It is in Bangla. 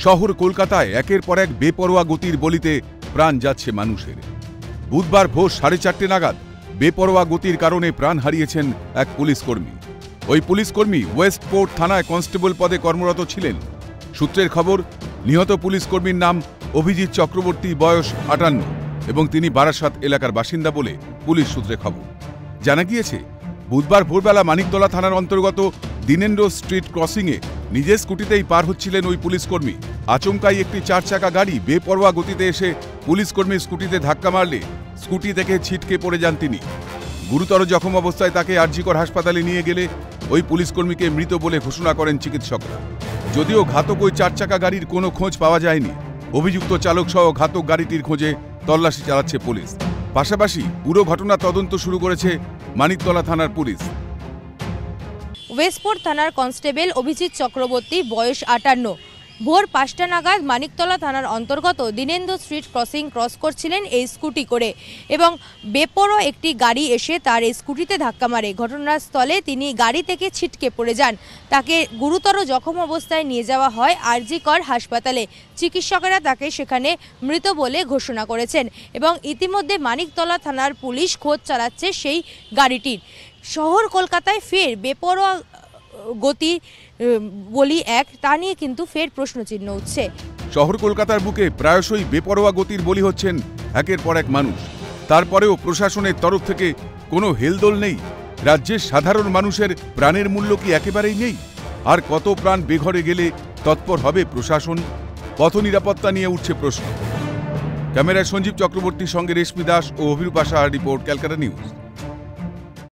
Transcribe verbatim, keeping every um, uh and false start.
শহর কলকাতায় একের পর এক বেপরোয়া গতির বলিতে প্রাণ যাচ্ছে মানুষের। বুধবার ভোর সাড়ে চারটে নাগাদ বেপরোয়া গতির কারণে প্রাণ হারিয়েছেন এক পুলিশকর্মী। ওই পুলিশকর্মী ওয়েস্টপোর্ট থানায় কনস্টেবল পদে কর্মরত ছিলেন। সূত্রের খবর, নিহত পুলিশকর্মীর নাম অভিজিৎ চক্রবর্তী, বয়স আটান্ন এবং তিনি বারাসাত এলাকার বাসিন্দা বলে পুলিশ সূত্রে খবর। জানা গিয়েছে, বুধবার ভোরবেলা মানিকতলা থানার অন্তর্গত দিনেন্দ্র স্ট্রিট ক্রসিংয়ে নিজের স্কুটিতেই পার হচ্ছিলেন ওই পুলিশকর্মী। আচমকাই একটি চার চাকা গাড়ি বেপরোয়া গতিতে এসে পুলিশকর্মীর স্কুটিতে ধাক্কা মারলে স্কুটি থেকে ছিটকে পড়ে যান তিনি। গুরুতর জখম অবস্থায় তাকে আরজিকর হাসপাতালে নিয়ে গেলে ওই পুলিশকর্মীকে মৃত বলে ঘোষণা করেন চিকিৎসকরা। যদিও ঘাতক ওই চার চাকা গাড়ির কোনো খোঁজ পাওয়া যায়নি, অভিযুক্ত চালক সহ ঘাতক গাড়িটির খোঁজে তল্লাশি চালাচ্ছে পুলিশ। পাশাপাশি পুরো ঘটনা তদন্ত শুরু করেছে মানিকতলা থানার পুলিশ। ওয়েস্টপোর্ট থানার কনস্টেবল অভিজিৎ চক্রবর্তী, বয়স আটান্ন, ভোর পাঁচটা নাগাদ মানিকতলা থানার অন্তর্গত দিনেন্দ্র স্ট্রিট ক্রসিং ক্রস করছিলেন এই স্কুটি করে এবং বেপরোয়া একটি গাড়ি এসে তার এই স্কুটিতে ধাক্কা মারে। ঘটনাস্থলে তিনি গাড়ি থেকে ছিটকে পড়ে যান। তাকে গুরুতর জখম অবস্থায় নিয়ে যাওয়া হয় আরজিকর হাসপাতালে। চিকিৎসকেরা তাকে সেখানে মৃত বলে ঘোষণা করেছেন এবং ইতিমধ্যে মানিকতলা থানার পুলিশ খোঁজ চালাচ্ছে সেই গাড়িটির। শহর কলকাতায় ফের বেপরোয়া গতি বলি এক, তা নিয়ে কিন্তু ফের প্রশ্নচিহ্ন উঠছে। শহর কলকাতার বুকে প্রায়শই বেপরোয়া গতির বলি হচ্ছেন একের পর এক মানুষ। তারপরেও প্রশাসনের তরফ থেকে কোনো হেলদোল নেই। রাজ্যের সাধারণ মানুষের প্রাণের মূল্য কি একেবারেই নেই? আর কত প্রাণ বেঘরে গেলে তৎপর হবে প্রশাসন? পথ নিরাপত্তা নিয়ে উঠছে প্রশ্ন। ক্যামেরায় সঞ্জীব চক্রবর্তীর সঙ্গে রেশমি দাস ও অভিরূপা সাহার রিপোর্ট, ক্যালকাটা নিউজ।